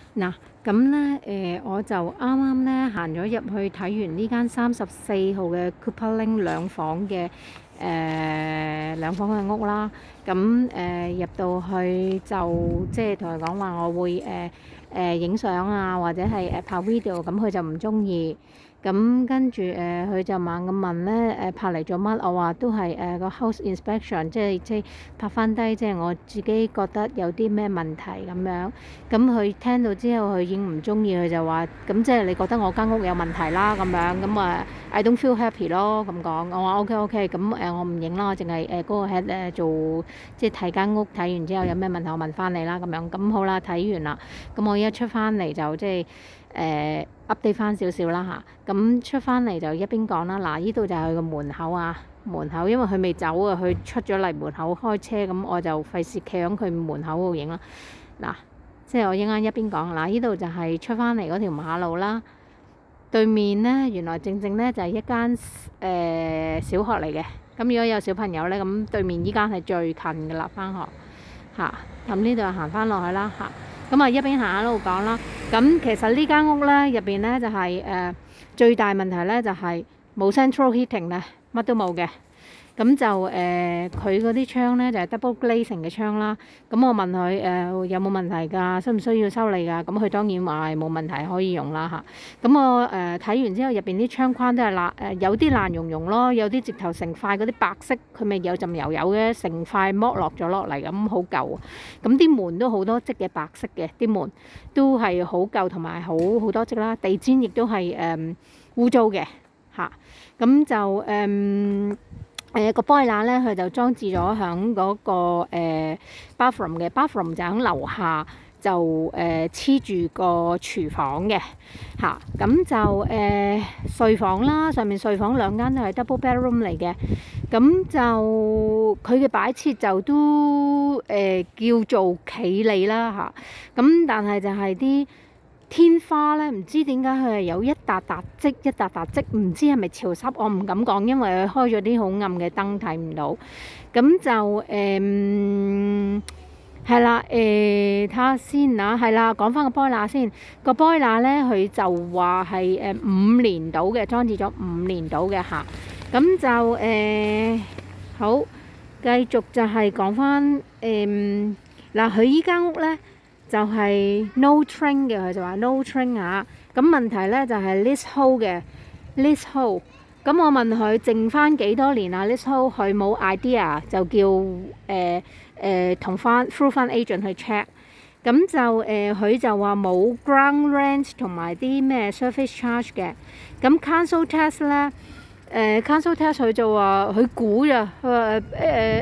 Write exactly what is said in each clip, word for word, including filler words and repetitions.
嗱，咁咧誒，我就啱啱咧行咗入去睇完呢間三十四號嘅 Cooper Lane 兩房嘅誒、呃、兩房嘅屋啦。咁誒、呃、入到去就即係同佢講話，我會誒誒影相啊，或者係誒拍 video，咁佢就唔中意。咁跟住誒，佢、呃、就猛咁問咧誒拍嚟做乜？我話都係誒個 house inspection，即係即係拍翻低，即係我自己覺得有啲咩問題咁樣。咁佢聽到之後，佢已經唔中意，佢就話：咁即係你覺得我間屋有問題啦咁樣。咁啊，I don't feel happy 咯咁講。我話 OK OK，咁誒我唔影啦，我淨係誒嗰個 head 誒做即係睇間屋，睇完之後有咩問題我問翻你啦咁樣。咁好啦，睇完啦。咁我一出翻嚟就即係誒 update 翻少少啦嚇。咁出翻嚟就一邊講啦。嗱，呢度就係佢個門口啊，門口因為佢未走啊，佢出咗嚟門口開車，咁我就費事企喺佢門口度影啦。嗱。即係我一間一邊講，嗱，呢度就係出翻嚟嗰條馬路啦。對面呢，原來正正呢就係一間誒、呃、小學嚟嘅。咁如果有小朋友呢，咁對面依間係最近嘅啦，翻學嚇。咁呢度行翻落去啦嚇。咁啊一邊行一路講啦。咁其實呢間屋呢，入邊呢就係、是、誒、呃、最大問題呢就係、是、冇 central heating 咧，乜都冇嘅。咁就誒佢嗰啲窗咧就係、是、double glazing 嘅窗啦。咁我問佢誒、呃、有冇問題㗎？需唔需要修理㗎？咁佢當然話冇問題可以用啦嚇。咁我誒睇、呃、完之後，入邊啲窗框都係爛誒，有啲爛溶溶咯，有啲直頭成塊嗰啲白色，佢咪有陣油油嘅，成塊剝落咗落嚟咁好舊。咁啲門都好多漬嘅白色嘅，啲門都係好舊同埋好好多漬啦。地氈亦都係誒污糟嘅嚇。咁就誒。呃誒個 boiler 咧，佢就裝置咗喺嗰個誒 bathroom 嘅 bathroom 就喺樓下，就誒黐住個廚房嘅嚇。咁就誒睡房啦，上面睡房兩間都係 double bedroom 嚟嘅。咁就佢嘅擺設就都誒叫做企理啦嚇。咁但係就係啲天花咧，唔知點解佢係有一笪笪積，一笪笪積，唔知係咪潮濕，我唔敢講，因為佢開咗啲好暗嘅燈睇唔到。咁就誒係啦，誒睇下先啊，係啦，講翻個 boiler 先。個 boiler 咧，佢就話係誒五年到嘅，裝置咗五年到嘅嚇。咁就誒、呃、好，繼續就係講翻誒嗱，佢依間屋咧。就係 no train 嘅，佢就話 no train 啊。咁問題咧就係 leasehold 嘅 leasehold。咁我問佢剩翻幾多年啊 leasehold，佢冇 idea，就叫誒誒同翻 through 翻 agent 去 check。咁就誒佢、呃、就話冇 ground rent 同埋啲咩 service charge 嘅。咁 council tax 咧。誒 council tax 佢就話佢估咋，佢話誒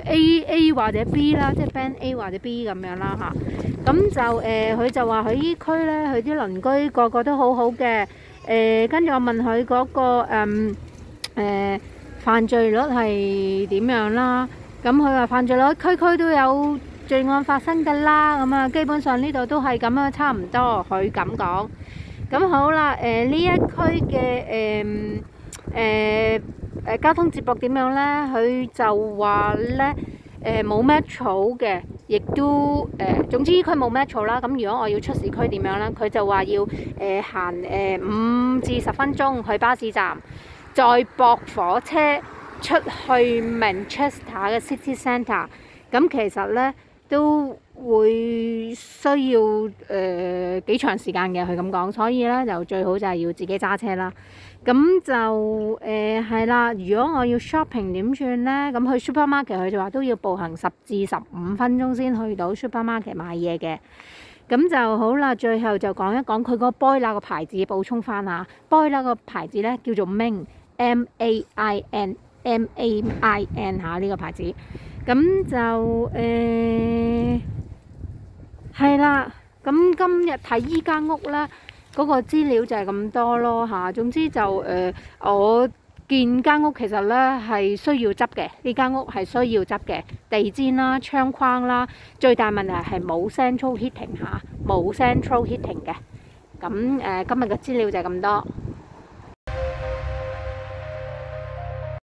A A 或者 B 啦，即係 band A 或者 B 咁樣啦嚇。咁就誒佢就話佢依區咧，佢啲鄰居個個都好好嘅。誒跟住我問佢嗰個誒誒犯罪率係點樣啦？咁佢話犯罪率區區都有罪案發生㗎啦。咁啊，基本上呢度都係咁樣，差唔多。佢咁講。咁好啦，誒呢一區嘅誒。誒誒交通接駁點樣咧？佢就話咧誒冇 metro 嘅，亦都誒總之佢冇 metro 啦。咁如果我要出市區點樣咧？佢就話要誒行誒五至十分鐘去巴士站，再駁火車出去 Manchester 嘅 City Centre。咁其實咧都會需要誒幾長時間嘅，佢咁講，所以咧就最好就係要自己揸車啦。咁就誒係啦，如果我要 shopping 點算咧？咁去 supermarket 佢就話都要步行十至十五分鐘先去到 supermarket 買嘢嘅。咁就好啦，最後就講一講佢個 boiler 個牌子，補充翻下 boiler 個牌子咧叫做 Main M A I N M A I N 嚇呢個牌子。咁就誒係啦，咁今日睇依間屋咧。嗰個資料就係咁多咯嚇，總之就誒、呃，我見間屋其實咧係需要執嘅，呢間屋係需要執嘅，地氈啦、窗框啦，最大問題係冇 central heating 嚇，冇 central heating 嘅。咁誒、呃，今日嘅資料就係咁多。